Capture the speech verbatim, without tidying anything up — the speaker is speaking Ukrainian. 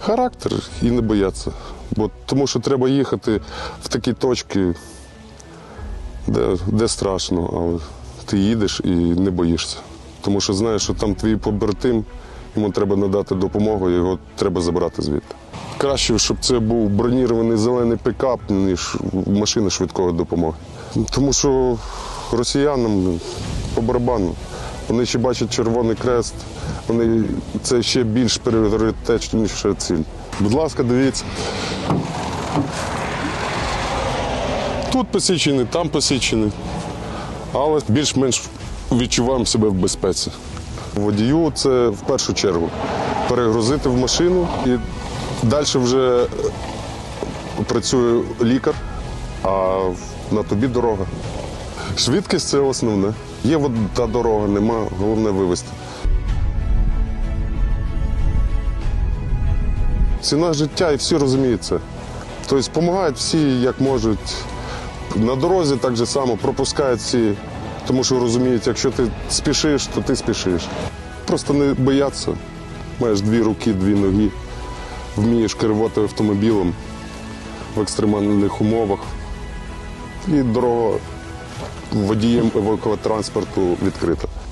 Характер і не бояться. Бо, тому що треба їхати в такі точки, де, де страшно, але ти їдеш і не боїшся. Тому що знаєш, що там твій побратим, йому треба надати допомогу, його треба забрати звідти. Краще, щоб це був бронірований зелений пікап, ніж машина швидкої допомоги. Тому що росіянам по барабану. Вони ще бачать Червоний Хрест, вони, це ще більш пріоритетніша ціль. Будь ласка, дивіться. Тут посічений, там посічений, але більш-менш відчуваємо себе в безпеці. Водію це в першу чергу перегрузити в машину і далі вже працює лікар, а на тобі дорога. Швидкість – це основне. Є от та дорога, нема, головне вивезти. Ціна життя, і всі розуміють це. Тобто допомагають всі, як можуть. На дорозі так же само пропускають всі, тому що розуміють, якщо ти спішиш, то ти спішиш. Просто не бояться. Маєш дві руки, дві ноги, вмієш керувати автомобілем в екстремальних умовах. І дорога водієм евакуатранспорту відкрита.